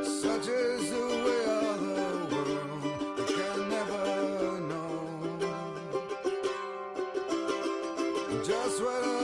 Such is the way of the world, you can never know just what